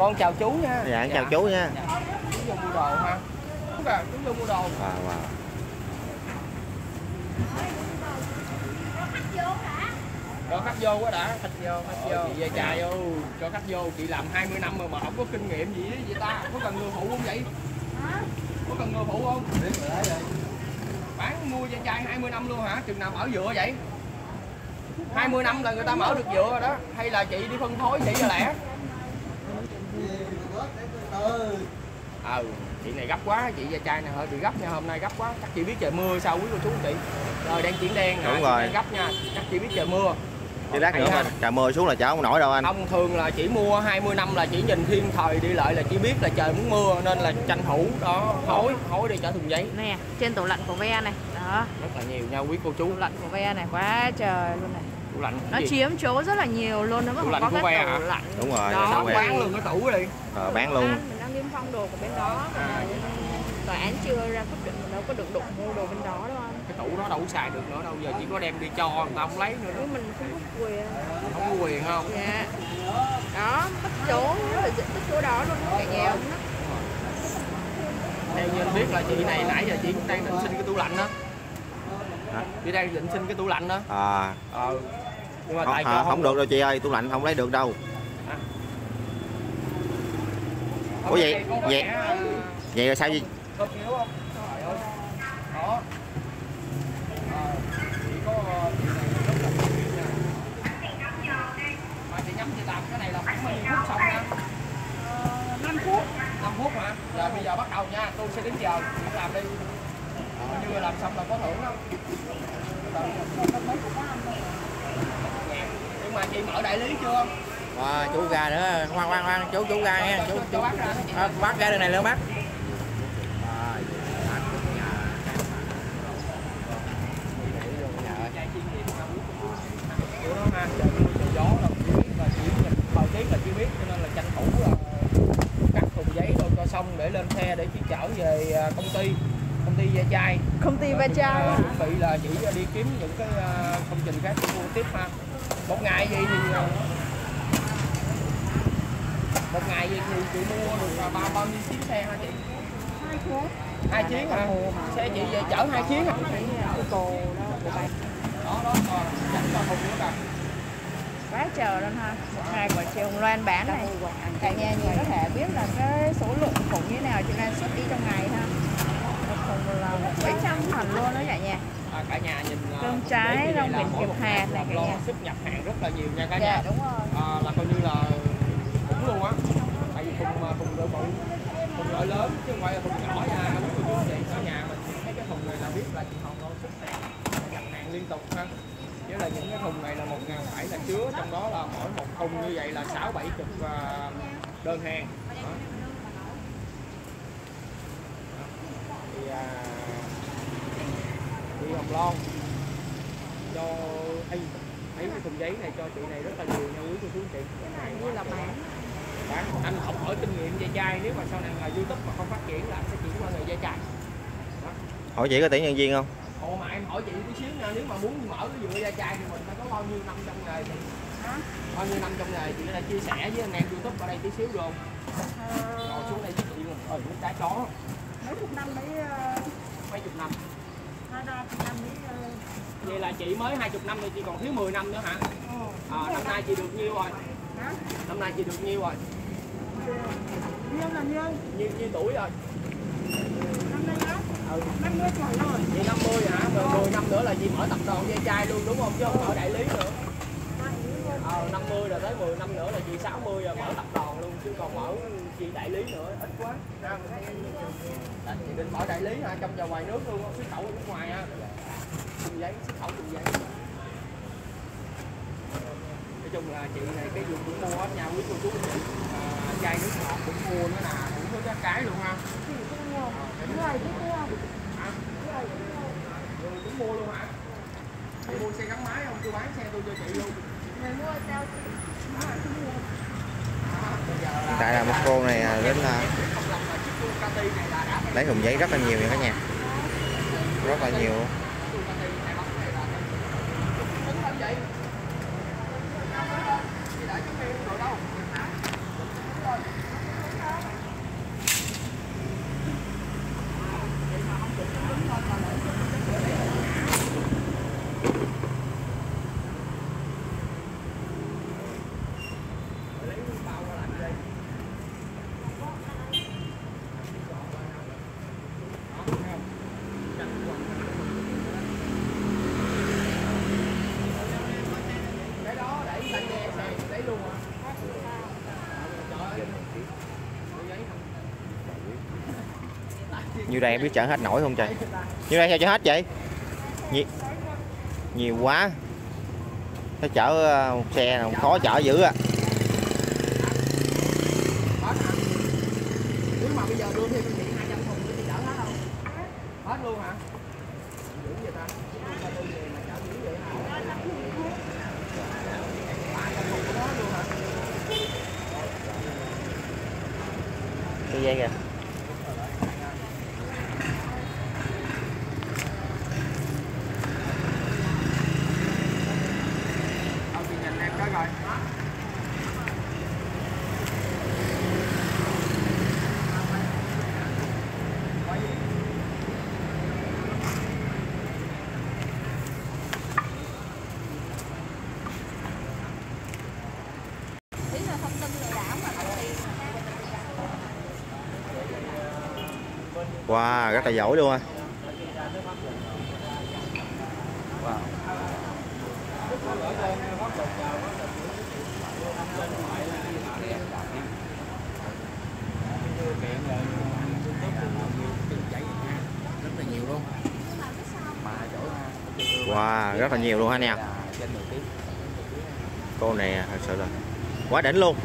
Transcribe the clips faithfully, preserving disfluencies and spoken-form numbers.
Con chào chú nha. Dạ, dạ. Chào chú nha. Dạ. Chú vô mua đồ ha. Chú kìa, chú vô mua đồ. À, wow. Cho khách vô quá đã, khách vô, khách vô. Chị về trà vô, cho khách vô. Chị làm hai mươi năm rồi mà không có kinh nghiệm gì với vậy ta. Có cần người phụ không vậy? Có cần người phụ không? Biết rồi đấy rồi. Bán mua da chai hai mươi năm luôn hả? Chừng nào mở dựa vậy? hai mươi năm là người ta mở được dựa rồi đó. Hay là chị đi phân phối chị cho lẻ? Ừ, chị này gấp quá, chị da chai này hơi bị gấp nha, hôm nay gấp quá. Chắc chị biết trời mưa sao quý cô chú chị. Rồi đang chuyển đen đúng rồi. Gấp nha, chắc chị biết trời mưa. Chứ lát nữa mà trời mưa xuống là chở không nổi đâu anh. Thông thường là chỉ mua hai mươi năm là chỉ nhìn thiên thời đi lợi là chỉ biết là trời muốn mưa nên là tranh thủ đó hối hối đi chở thùng giấy. Nè, trên tủ lạnh của ve này. Đó. Rất là nhiều nha quý cô chú. Tủ lạnh của ve này quá trời luôn này. Tủ lạnh. Nó gì? chiếm chỗ rất là nhiều luôn, nó tủ lạnh có của cái ve tủ hả? lạnh. Đúng rồi, đó bán luôn cái tủ đi. Ờ, bán luôn. Mình đang niêm phong đồ của bên đó. À. Tòa án chưa ra quyết định mình đâu có được đụng mua đồ bên đó đâu anh. Cái tủ đó đâu có xài được nữa đâu, giờ chỉ có đem đi cho người ta không lấy nữa. Nếu mình không có quyền. Không có quyền không? Dạ. Đó, mất chỗ, rất là dễ mất chỗ đó luôn, cả nhà ông đó. Theo như anh biết là chị này nãy giờ chị cũng đang định xin cái tủ lạnh đó. Hả? Chị đang định xin cái tủ lạnh đó. À. Ờ. Nhưng mà không, tại à, không, không được đâu chị ơi, tủ lạnh không lấy được đâu. À. Ủa vậy? Vậy, à... vậy là sao gì? Không hiểu không? Trời ơi. Đó. À, chỉ có chị này rất là nhiều nha. Mà chị nhắm chị làm cái này là khoảng bao nhiêu phút xong nha? năm phút. năm phút hả? Giờ bây giờ bắt đầu nha, tôi sẽ đến giờ chị làm đi. Ờ, như làm xong là có thưởng không? Nhưng mà chị mở đại lý chưa? À, chú ra nữa, khoan khoan khoan, chú chú ra nha, chú chú bác ra, à, bác ra đường này luôn bác. Của nó ha, trời mưa trời gió đâu chỉ biết là chỉ nhìn thời tiết là chỉ biết cho nên là tranh thủ là cắt thùng giấy rồi cho xong để lên xe để chỉ chở về công ty công ty da chai công ty da chai chuẩn bị là chỉ đi kiếm những cái công trình khác để mua tiếp ha. Một ngày gì thì một ngày gì thì chị mua được bao bao nhiêu chiếc xe hả chị? Hai chiếc. Hai chiếc hả? Xe chị về chở hai chiếc hả? Đó đó còn dành cho thùng nữa kìa. Quá trời luôn ha. Một ngày của chị Hồng Loan bán này cả nhà nhìn có thể biết là cái số lượng thùng như thế nào chị Loan xuất đi trong ngày ha. Một thùng là mấy trăm phần luôn đó cả nhà. À, cả nhà nhìn cơm trái rau biển kẹp hạt này cả nhà. Xuất nhập hàng rất là nhiều nha cả dạ, nhà. Đúng rồi. À, là coi như là cũng luôn á. Tại vì thùng thùng loại bự, thùng loại lớn chứ không phải là thùng nhỏ nha. Mấy cô chú chị ở nhà mình thấy cái thùng này là biết là chị Hồng xuất hàng nhập hàng liên tục ha. Chứ là những cái thùng này là một ngàn bảy là chứa, trong đó là mỗi một thùng như vậy là sáu bảy chục đơn hàng. Đó. Thì à, chị Hồng Loan cho ấy ấy cái thùng giấy này cho chị này rất là nhiều nha quý cô chú chị. Cái này như là bán bán anh học hỏi kinh nghiệm da chai, nếu mà sau này là YouTube mà không phát triển là anh sẽ chuyển qua nghề da chai. Đó. Hỏi chị có tuyển nhân viên không? Ồ mà em hỏi chị tí xíu nha, nếu mà muốn mở cái vựa da chai thì mình phải có bao nhiêu năm trong nghề thì hả? Bao nhiêu năm trong nghề chị có thể chia sẻ với anh em YouTube ở đây tí xíu được không? Rồi xuống đây với chị luôn. Ờ những trái chó. Mấy chục năm mấy mấy chục năm. hai ba chục năm mấy. Vậy là chị mới hai chục năm thì chị còn thiếu mười năm nữa hả? À, năm nay chị được nhiêu rồi? Hả? Năm nay chị được nhiêu rồi? Nhiêu là nhiêu? Nhiêu nhiêu tuổi rồi? Năm nay á? Ừ. năm mươi tuổi rồi. Chị năm mươi hả? Rồi mười năm nữa là chị mở tập đoàn da chai luôn đúng không? Chứ không mở đại lý nữa. Ờ, năm mươi rồi tới mười năm nữa là chị sáu mươi rồi mở tập đoàn luôn, chứ còn mở chị đại lý nữa ít quá. À, chị định mở đại lý hả? Trong và ngoài nước luôn, xuất khẩu ở nước ngoài ha. Thùng giấy, xuất khẩu thùng giấy. Nói chung là chị này cái gì cũng mua hết nha quý cô chú anh chị. À, chai nước ngọt cũng mua nữa nè, cũng có các cái luôn ha. Chị cũng mua. Người chứ mua. Hả? Người cũng mua luôn hả? Chị mua xe gắn máy không? Tôi bán xe tôi cho chị luôn. Người mua sao chị? Hiện tại là một cô này đến lấy thùng giấy rất là nhiều nha cả nhà, rất là nhiều. Như đây em biết chở hết nổi không trời? Như đây sao chở hết vậy? Nhiều, nhiều quá. Phải chở một xe nào khó chở dữ à. Nếu mà bây giờ đưa thêm chị hai trăm thùng thì chở hết không? Hết luôn hả? Dữ vậy ta? Cái dây kìa. Wow, rất là giỏi luôn á. Wow, rất là nhiều luôn anh em. Cô này thật sự là quá đỉnh luôn.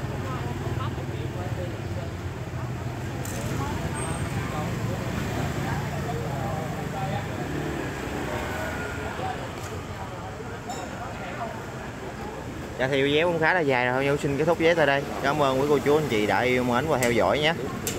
Dạ thì video cũng khá là dài rồi, thôi xin kết thúc vé tại đây. Cảm ơn quý cô chú anh chị đã yêu mến và theo dõi nhé.